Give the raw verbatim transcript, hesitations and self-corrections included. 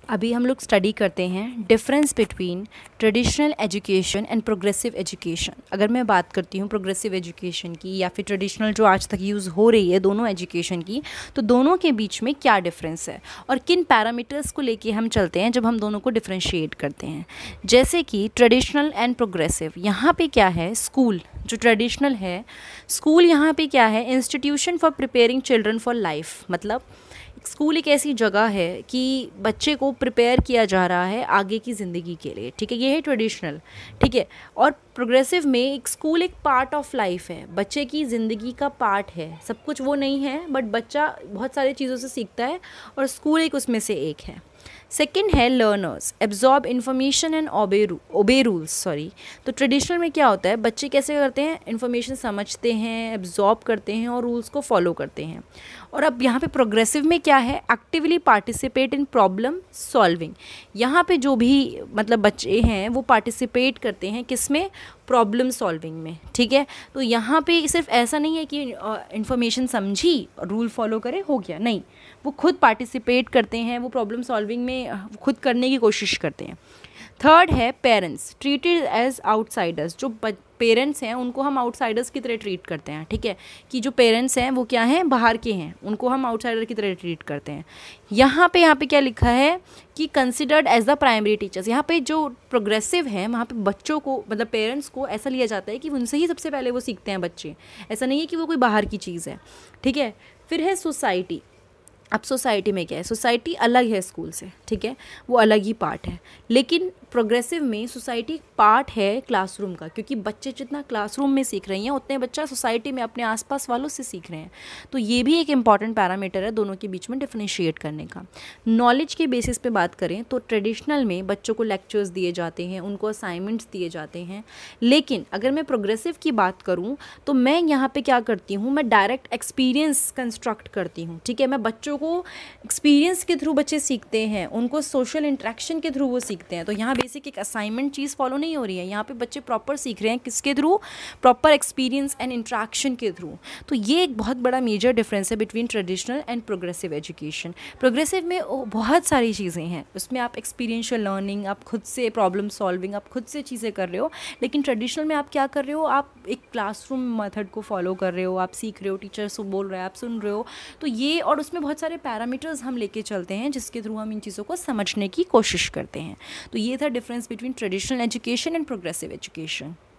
अभी हम लोग स्टडी करते हैं difference between traditional education and progressive education. अगर मैं बात करती हूँ प्रोग्रेसिव एजुकेशन की या फिर ट्रेडिशनल जो आज तक यूज़ हो रही है दोनों एजुकेशन की, तो दोनों के बीच में क्या डिफरेंस है और किन पैरामीटर्स को लेके हम चलते हैं जब हम दोनों को डिफ्रेंशिएट करते हैं। जैसे कि ट्रेडिशनल एंड प्रोग्रेसिव, यहाँ पे क्या है, स्कूल जो ट्रेडिशनल है, स्कूल यहाँ पे क्या है, institution for preparing children for life. मतलब स्कूल एक ऐसी जगह है कि बच्चे को प्रिपेयर किया जा रहा है आगे की ज़िंदगी के लिए, ठीक है, ये है ट्रेडिशनल, ठीक है। और प्रोग्रेसिव में एक स्कूल एक पार्ट ऑफ लाइफ है, बच्चे की ज़िंदगी का पार्ट है, सब कुछ वो नहीं है बट बच्चा बहुत सारी चीज़ों से सीखता है और स्कूल एक उसमें से एक है। सेकेंड है लर्नर्स, एब्जॉर्ब इन्फॉर्मेशन एंड ओबे ओबे रूल्स सॉरी। तो ट्रेडिशनल में क्या होता है, बच्चे कैसे करते हैं, इन्फॉर्मेशन समझते हैं, एब्जॉर्ब करते हैं और रूल्स को फॉलो करते हैं। और अब यहाँ पे प्रोग्रेसिव में क्या है, actively participate in problem solving. यहाँ पे जो भी मतलब बच्चे हैं वो पार्टिसिपेट करते हैं किसमें, प्रॉब्लम सॉल्विंग में, ठीक है। तो यहाँ पे सिर्फ ऐसा नहीं है कि इन्फॉर्मेशन समझी रूल फॉलो करे हो गया, नहीं, वो खुद पार्टिसिपेट करते हैं, वो प्रॉब्लम सॉल्विंग में खुद करने की कोशिश करते हैं। थर्ड है पेरेंट्स, ट्रीटेड एज आउटसाइडर्स। जो पेरेंट्स हैं उनको हम आउटसाइडर्स की तरह ट्रीट करते हैं, ठीक है, कि जो पेरेंट्स हैं वो क्या हैं, बाहर के हैं, उनको हम आउटसाइडर की तरह ट्रीट करते हैं। यहाँ पे यहाँ पे क्या लिखा है कि considered as the primary teachers. यहाँ पे जो प्रोग्रेसिव है वहाँ पे बच्चों को मतलब पेरेंट्स को ऐसा लिया जाता है कि उनसे ही सबसे पहले वो सीखते हैं बच्चे, ऐसा नहीं है कि वो कोई बाहर की चीज़ है, ठीक है। फिर है सोसाइटी। अब सोसाइटी में क्या है, सोसाइटी अलग है स्कूल से, ठीक है, वो अलग ही पार्ट है। लेकिन प्रोग्रेसिव में सोसाइटी पार्ट है क्लासरूम का, क्योंकि बच्चे जितना क्लासरूम में सीख रहे हैं उतने बच्चा सोसाइटी में अपने आसपास वालों से सीख रहे हैं। तो ये भी एक इंपॉर्टेंट पैरामीटर है दोनों के बीच में डिफरेंशिएट करने का। नॉलेज के बेसिस पे बात करें तो ट्रेडिशनल में बच्चों को लेक्चर्स दिए जाते हैं, उनको असाइनमेंट्स दिए जाते हैं। लेकिन अगर मैं प्रोग्रेसिव की बात करूँ तो मैं यहाँ पर क्या करती हूँ, मैं डायरेक्ट एक्सपीरियंस कंस्ट्रक्ट करती हूँ, ठीक है। मैं बच्चों को एक्सपीरियंस के थ्रू बच्चे सीखते हैं, उनको सोशल इंटरेक्शन के थ्रू वो सीखते हैं। तो यहाँ बेसिक एक असाइनमेंट चीज़ फॉलो नहीं हो रही है, यहाँ पे बच्चे प्रॉपर सीख रहे हैं किसके through, proper experience and interaction के थ्रू। तो ये एक बहुत बड़ा मेजर डिफरेंस है between traditional and progressive education. Progressive में बहुत सारी चीज़ें हैं, उसमें आप एक्सपीरियंशियल लर्निंग, आप खुद से प्रॉब्लम सॉल्विंग, आप खुद से चीज़ें कर रहे हो। लेकिन ट्रेडिशनल में आप क्या कर रहे हो, आप एक क्लासरूम मेथड को फॉलो कर रहे हो, आप सीख रहे हो, टीचर्स को बोल रहे हैं, आप सुन रहे हो। तो ये, और उसमें बहुत सारे पैरामीटर्स हम लेके चलते हैं जिसके थ्रू हम इन चीज़ों को समझने की कोशिश करते हैं। तो ये था difference between traditional education and progressive education.